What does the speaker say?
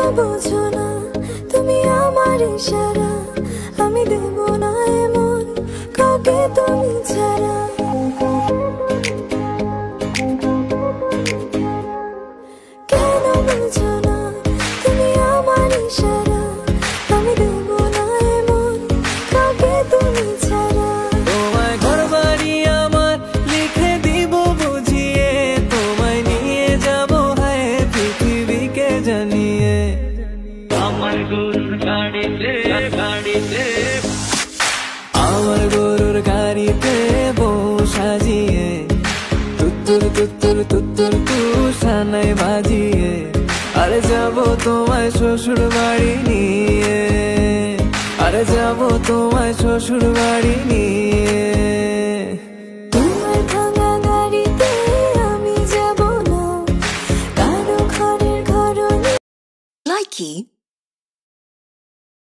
bojhona, tumi amar ishaara, ami debo na emon kauke tumi chhara. Kanu bojhona, tumi amar ishaara, ami debo na emon kauke tumi chhara. তোমায় ঘরবাড়ি আমার লিখে দিব বুঝিয়ে, তোমায় নিয়ে যাব হায় পৃথিবীকে জানিয়ে। আমার গরুর গাড়িতে আমার গরুর গাড়িতে বউ সাজিয়ে, তুত্তুর তুত্তুর তুত্তুর তুষানায় বাজিয়ে, আরে যাব তোমায় শ্বশুর বাড়ি নিয়ে, আরে যাব তোমায় শ্বশুর বাড়ি নিয়ে। তোমার ভাঙা গাড়িতে আমি যাব না, কারো ঘরের ঘরণী। Likey